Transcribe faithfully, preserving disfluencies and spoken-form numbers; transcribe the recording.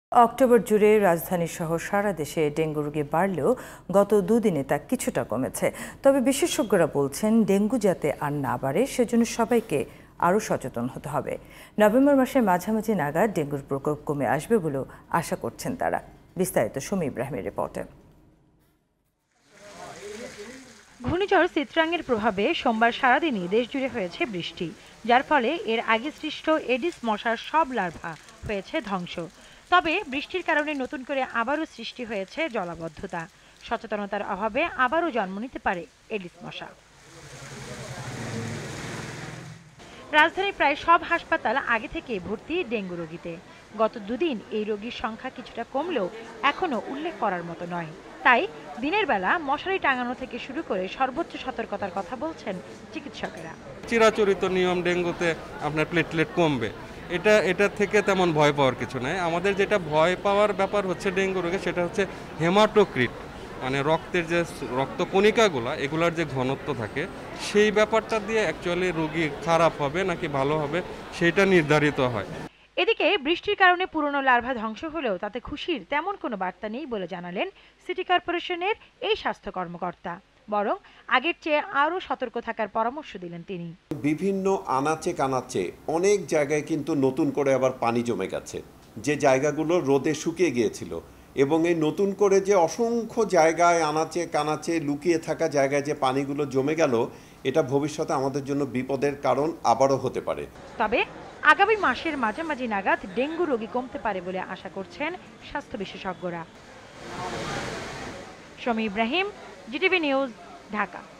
October জুড়ে রাজধানী সহ সারা দেশে ডেঙ্গু রোগী বাড়লেও গত দুদিনে তা কিছুটা কমেছে। তবে বিশেষজ্ঞরা বলছেন ডেঙ্গু যাতে আর না বাড়ে সেজন্য সবাইকে আরও সচেতন হতে হবে। নভেম্বর মাসের মাঝামাঝি নাগাদ ডেঙ্গুর প্রকোপ কমে আসবে বলেও আশা করছেন তারা। বিস্তারিত সুমি ইব্রাহিমের রিপোর্টে। ঘূর্ণিঝড় চিত্রাঙ্গের প্রভাবে সোমবার সারাদিনই দেশ জুড়ে হয়েছে বৃষ্টি, যার ফলে এর আগে সৃষ্ট এডিস মশার সব লার্ভা হয়েছে ধ্বংস। তবে বৃষ্টির কারণে নতুন করে আবারও সৃষ্টি হয়েছে জলাবদ্ধতা। সচেতনতার অভাবে আবারও জন্ম নিতে পারে এডিস মশা। রাজধানীর প্রায় সব হাসপাতাল আগে থেকে ভর্তি ডেঙ্গু রোগীতে। গত দুদিন এই রোগীর সংখ্যা কিছুটা কমলেও এখনও উল্লেখ করার মতো নয়। তাই দিনের বেলা মশারি টাঙানো থেকে শুরু করে সর্বোচ্চ সতর্কতার কথা বলছেন চিকিৎসকেরা। চিরাচরিত নিয়ম, ডেঙ্গুতে আপনার প্লেটলেট কমবে, এটা এটা থেকে তেমন ভয় পাওয়ার কিছু নাই। আমাদের যেটা ভয় পাওয়ার ব্যাপার হচ্ছে ডেঙ্গু রোগে, সেটা হচ্ছে হেমাটোক্রিট, মানে রক্তের যে রক্তকণিকাগুলো, এগুলার যে ঘনত্ব থাকে, সেই ব্যাপারটা দিয়ে অ্যাকচুয়ালি রোগী খারাপ হবে নাকি ভালো হবে সেটা নির্ধারিত হয়। এদিকে বৃষ্টির কারণে পুরনো লার্ভা ধ্বংস হলেও তাতে খুশির তেমন কোনো বার্তা নেই বলে জানালেন সিটি কর্পোরেশনের এই স্বাস্থ্য কর্মকর্তা। বরং আগের চেয়ে আরও সতর্ক থাকার পরামর্শ দিলেন তিনি। বিভিন্ন আনাচে কানাচে অনেক জায়গায় কিন্তু নতুন করে আবার পানি জমে গেছে, যে জায়গাগুলো রোদে শুকিয়ে গিয়েছিল, এবং এই নতুন করে যে অসংখ্য জায়গায় আনাচে কানাচে লুকিয়ে থাকা জায়গায় যে পানিগুলো জমে গেল, এটা ভবিষ্যতে আমাদের জন্য বিপদের কারণ আবারও হতে পারে। তবে আগামী মাসের মাঝামাঝি নাগাদ ডেঙ্গু রোগী কমতে পারে বলে আশা করছেন স্বাস্থ্য বিশেষজ্ঞরা। Shami Ibrahim, GTV news, Dhaka.